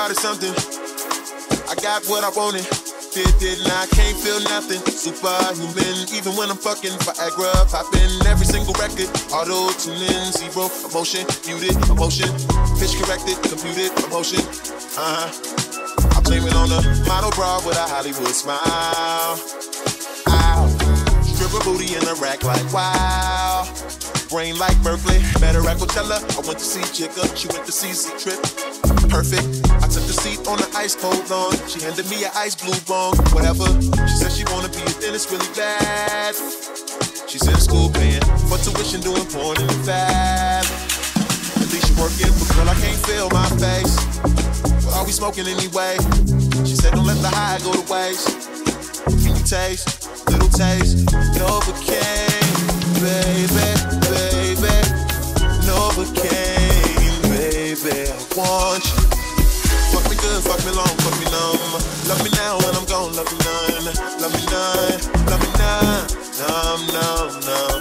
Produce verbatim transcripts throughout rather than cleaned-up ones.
started something. I got what I wanted. Did, did, and I can't feel nothing. Superhuman, even when I'm fucking Viagra. Popping every single record. Auto tune in, zero emotion, muted emotion. Pitch corrected, computed emotion. Uh huh. I blame it on a model bra with a Hollywood smile. Ow. Stripper booty in the rack like wow. Brain like Berkeley, better at Coachella. I went to see Jigga, she went to see Z-Trip. Perfect. I took the seat on the ice cold lawn. She handed me an ice blue bong, whatever. She said she wanna be a dentist really bad. She's in school paying for tuition, doing porn in the fab. At least she working, but girl, I can't feel my face. What are we smoking anyway? She said don't let the high go to waste. Can you taste, little taste, Novocaine, baby, baby, Novocaine, baby, I want you. Fuck me good, fuck me long, fuck me numb. Love me now when I'm gone, love me none. Love me none, love me none. Numb, numb, numb.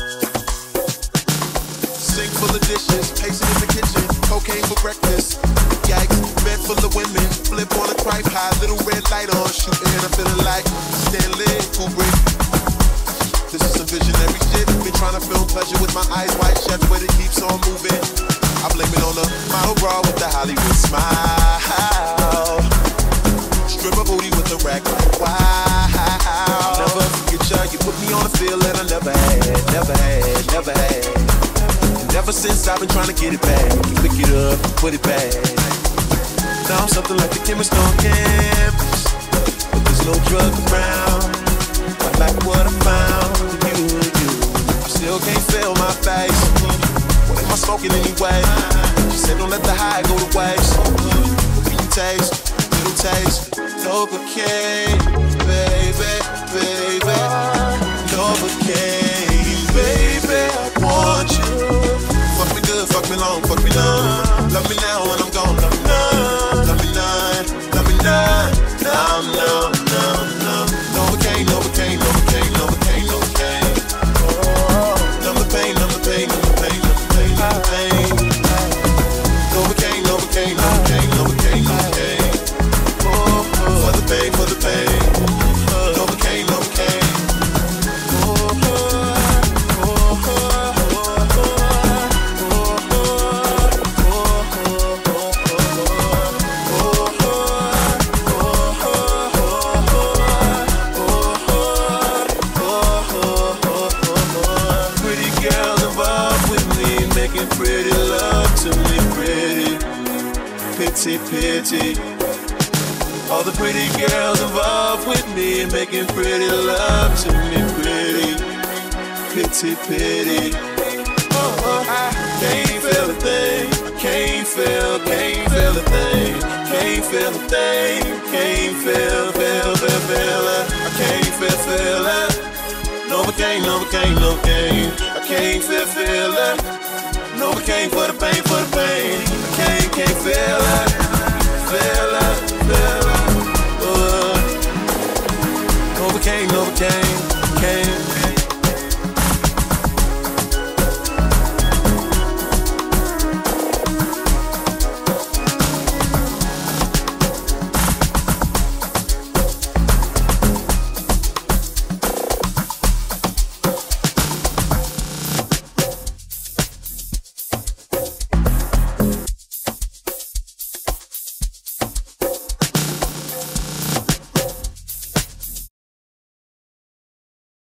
Sink full of dishes, pacing in the kitchen. Cocaine for breakfast. Yikes, bed full of women. Flip on a tripod, little red light on. Shooting, I'm feeling like Stanley Kubrick. This is some visionary shit. Been trying to film pleasure with my eyes wide shut, but it keeps on moving. I blame it on the model bra with the Hollywood smile. Stripper booty with the rack like wow. Never forget ya, you put me on a feeling I never had, never had, never had. And ever since I've been trying to get it back, pick it up, put it back. Now I'm something like the chemist on campus, but there's no drug around. I like what I found with you, you. I still can't feel my face. What am I smoking anyway? She said don't let the high go to waste. What can you taste? Little taste. Novocaine, baby, baby. Novocaine, baby, I want you. Fuck me good, fuck me long, fuck me numb. Love me now when I'm gone, love me none. Love me none, love me none. Numb, numb, numb, numb. Novocaine, Novocaine, Novocaine, Novocaine, Novocaine. Numb the pain, numb the pain, numb the pain, numb the pain, numb the pain. Novocaine, Novocaine, Novocaine, Novocaine, Novocaine. For the pain, for the pain. Novocaine, Novocaine. Pretty love to me, pretty, pity, pity. All the pretty girls involved with me, making pretty love to me, pretty, pity, pity. Oh, oh, I can't feel a thing, I can't feel, can't feel a thing, can't feel a thing, can't feel, feel, feel, feel it. I can't feel, feel it. Novocaine, Novocaine, Novocaine. I can't feel, feel.